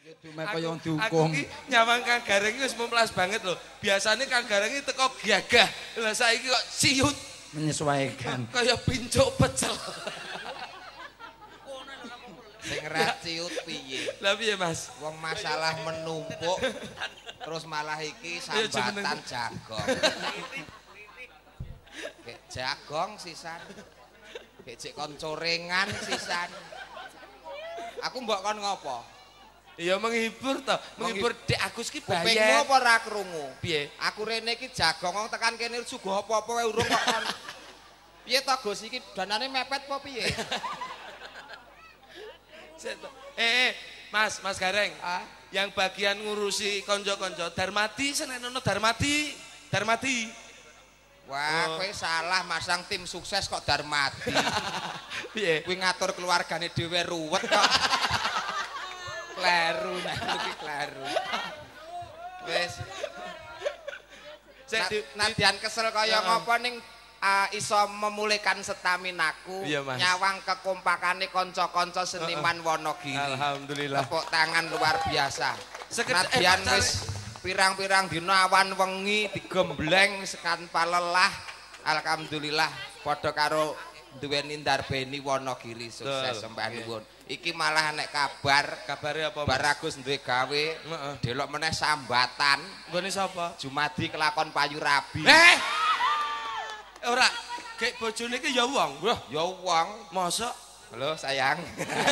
Cuma kaya wong dihukum. Aku ki nyawang Kang Gareng iki wis memplas banget lho. Biasane Kang Gareng iki teko gagah. Lah saiki kok siut Menyesuaikan. kaya pincuk pecel. Sing ra ciut piye? Lah piye Mas? Wong masalah menumpuk terus malah iki sambatan jagong. Kek jagong sisan. Kek cek kon corengan sisan. Aku mbok kon ngopo? Ya menghibur to, menghibur Dek Agus ki Kupingmu bayar. apa ora krungu? Piye? Aku rene iki jagong wong tekan kene suguh apa-apa wae urung kok kon. Piye to Gus iki danane mepet apa piye? Mas Gareng. Yang bagian ngurusi konco-konco Darmadi senenono Darmadi. Wah, kowe salah masang tim sukses kok Darmadi. Piye? Kuwi ngatur keluargane dhewe ruwet kok. Kleru iki kleru. Wis. Nadyan kesel kaya ngopo ning iso memulihkan staminaku, Iya, Mas. nyawang kekompakane kanca-kanca seniman Wonogiri. Alhamdulillah. Tepuk tangan luar biasa. Sekedar- Nadyan wis pirang-pirang dina awan wengi digembleng tanpa lelah. Alhamdulillah padha karo duweni ndarbeni Wonogiri sukses Betul. sembah nuwun. Iki malah nek Kabare apa? Bar Agus duwe gawe, Heeh. delok meneh sambatan. Nggone sapa? Jumadi kelakon payu rabi. Ora, gek bojone iki ya wong. Wah, ya wong. Mosok Halo sayang.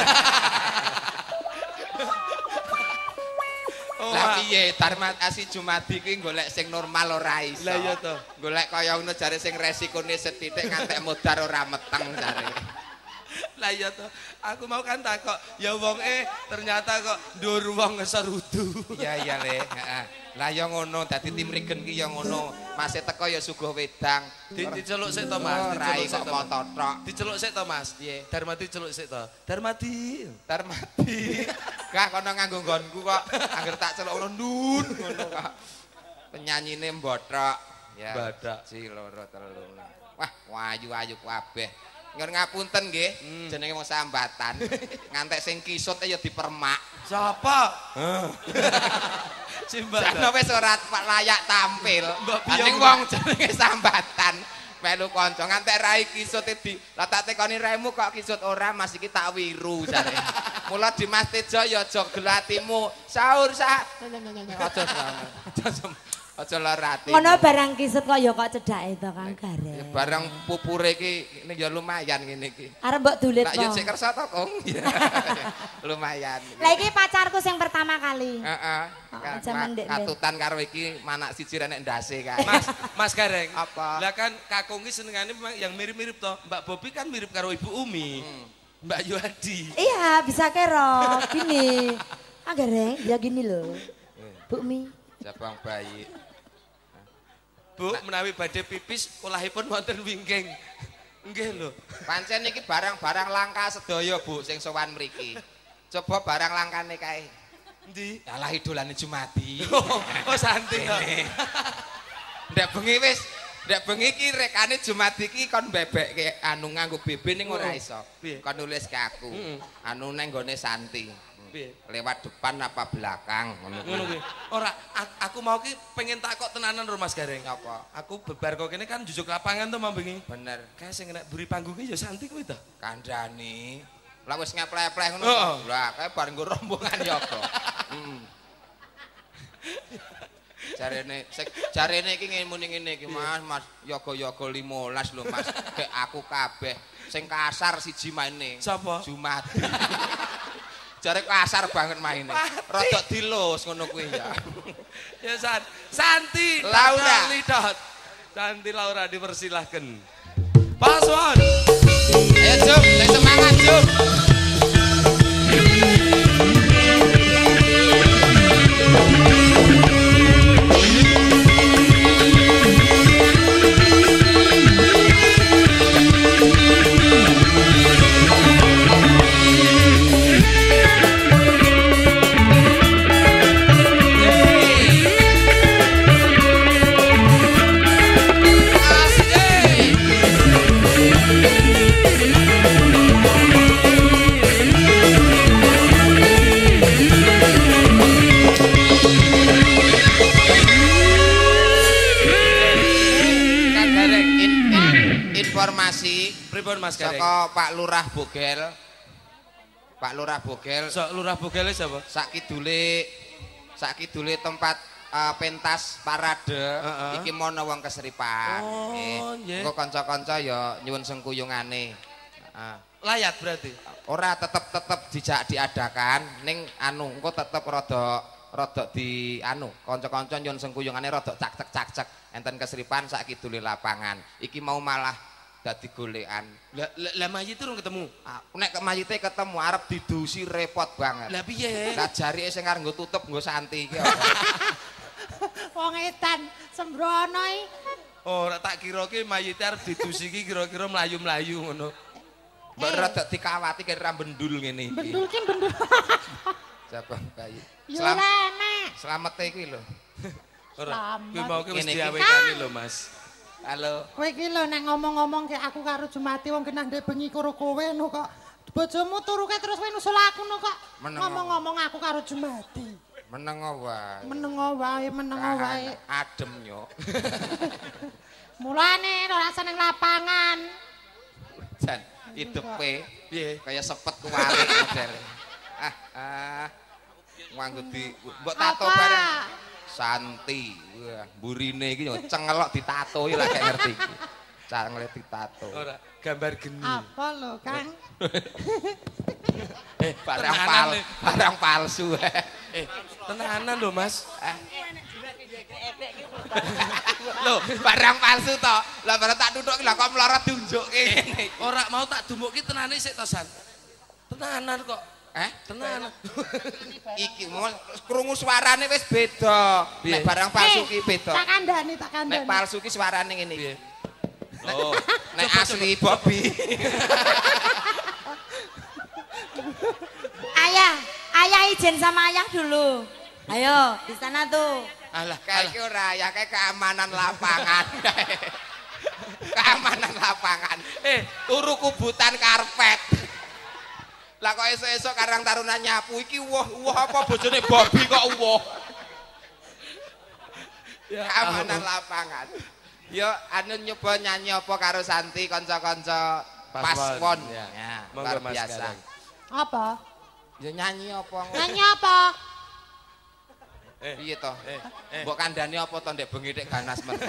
Lah piye Darmat Asi Jumadi ki golek sing normal ora iso. Lah iya to. Golek kaya ngono jare sing resikone sethithik ngantek modar ora meteng jare. Lah iya to. Aku mau kan takok, ya wong ternyata kok ndur wong ngeserudu. Iya Le, heeh. Lah ya ngono, dadi tim Regen ki ya ngono. Masih teko ya suguh wedang. Diceluk sik to Mas, Rai diceluk sik kok to. mototok. Diceluk sik to Mas. Piye? Darmadi celuk sik to. Darmadi. Darmadi. Gah kono nganggo nggonku kok. Angger tak celuk ngono ndun ngono kok. Penyanyine mbothok. Ya. Badak. Si loro telu. Wah, wayu-ayu kabeh. Ngur ngapunten nggih, jenenge wong sambatan. Ngantek sing kisut ya dipermak. Siapa? Simbah. Jane wis ora layak tampil. Mbak Pia Ning wong jenenge sambatan. Melu kanca ngantek rai kisut di. Lah tak tekoni raimu kok kisut ora Mas iki tak wiru jare. Mula Dimas Tejo ya aja gelatimu. Sahur aja lara ati. Ngono barang kisut kok ya kok cedhake to Kang Ya Gareng. barang pupure iki ini ya lumayan ngene iki. Arep mbok dulit Nak yo po. sik kersa to, Kong. Lumayan. Lah iki pacarku sing pertama kali. Heeh. Jaman ndek. Katutan karo iki manak siji renek ndase kae. Mas Gareng. Apa? Lah kan kakung ki senengane memang yang mirip-mirip to. Mbak Bobi kan mirip karo Ibu Umi. Mbak Yuhadi. Iya, bisa kero. Gini. Kang Gareng, ya gini loh. Bu Mi. Jabang bayi. Bu, menawi badhe pipis kulahipun wonten wingking. Nggih lho. Pancen iki barang-barang langka sedaya, Bu, sing sowan mriki. Coba barang langkane kae. Endi? Alah idolane Jumadi. Oh, santai to. Ndek bengi iki rekane Jumadi iki kon bebekke anu nganggo BB ning ora iso. Piye? Kon nulis ke aku. Anu nang gone Santi. Piye? Lewat depan apa belakang ngono Ngono kuwi. Ora, aku mau ki pengen takok tenanan lho Mas Gareng. apa? Aku bebar kok kene kan jujuk lapangan to mau bengi. Bener. Kayak sing nek buri panggungnya ya santai kuwi to. Kandhani. Lah wis ngepleh-pleh ngono. Heeh. Lah kae bar nggo rombongan ya kok. Jarene iki ngene iki Mas yoga-yoga 15 lho Mas. Kayak aku kabeh sing kasar siji maine. Sapa? Jumadi. Jare kasar banget maine. Rodok dilus ngono kuwi ya. Ya Santi Laura. Lidot. Santi Laura dipersilahkan. Paswan. Ayo Jum, sing semangat Jum. Asik. pripun Mas Gareng? Saka Pak Lurah Bogel. Pak Lurah Bogel. Sok Lurah Bogel sapa? Sak kidule tempat pentas parade iki mono wong keseripan. Nggih. Engko kanca-kanca ya nyuwun sengkuyungane. Layat berarti. Ora tetep dijak diadakan ning anu engko tetep rada di anu kanca-kanca nyuwun sengkuyungane rada cak-cek enten keseripan sak kidule lapangan. Iki mau malah dadi golekan. Lah mayit urung ketemu. Nek mayite ketemu arep didusi repot banget. Lah piye? Lah jarike sing arep nggo tutup nggo santi iki. Wong edan sembrono iki. Ora tak kira ki mayite arep didusi iki kira-kira mlayu-mlayu ngono. Mbak rada dikawati kaya ra bendul ngene iki. Bendul ki bendul. Jabang bayi. Selamat kuwi lho. Ora. Kuwi mau ki wis Ngene iki. diawekani lho, Mas. Halo. Kowe iki lho nek ngomong-ngomong ke aku karo Jumati wong kenang ndek bengi karo kowe no kok. Bojomu turuke terus kowe nusul aku no kok. Ngomong-ngomong aku karo Jumati. Menengo wae. Menengo wae. Adem nyok. Mulane ora seneng lapangan. Jan hidupe Piye? kaya sepet kuwalik modele. Nganggo di mbok tato bareng. Santi. Wah, mburine iki cengelok ditatoi lah gak ngerti iki. Cengelok ditato. Ora, gambar geni. Apa lho, Kang? Barang palsu. Tenanan lho, Mas. Loh, barang palsu to. Lah barang tak tuthuk lah kok mlorot diunjukke ngene. Ora mau tak dumuk ki tenane sik to, San. Tenanan kok. Tenanan. Iki krungu suarane wis beda. Nek barang palsu ki beda. Tak kandhani. Nek palsu ki suarane ngene iki. Oh, nek asli Bobby. Ayah izin sama ayah dulu. Ayo, di sana tuh. Alah, kayak iki ora ya kayak keamanan lapangan. Keamanan lapangan. Turu kubutan karpet. Lah kok esuk-esuk Karang Taruna nyapu iki woh apa bojone Bobby kok woh. Ya, keamanan lapangan. Yo anu nyoba nyanyi apa karo Santi kanca-kanca Paspon. Ya, luar biasa. Apa? Ya nyanyi apa? Nyanyi apa? Piye to? Mbok kandhani apa to ndek bengi nek ganas men.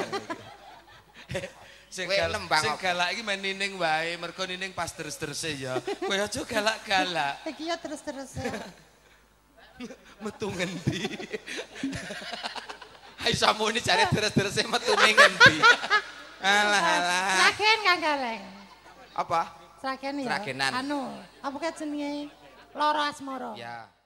Sing galak iki men nining wae, mergo nining pas deres-derese ya. Kowe aja galak-galak. Iki ya terus-terus. Metu ngendi? Hai samune jare deres-derese metune ngendi? Alah. Sragen Kang Galeng. Apa? Sragen ya. Sragenan. Anu, apa jenenge? Loro asmara. Ya.